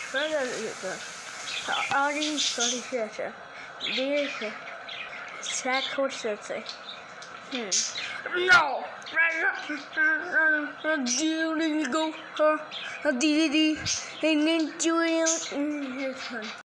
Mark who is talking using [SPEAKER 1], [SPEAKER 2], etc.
[SPEAKER 1] Föräldrarna avgiftsförsäkring. Det är säkert sig. No! Do go? Did he? And then doing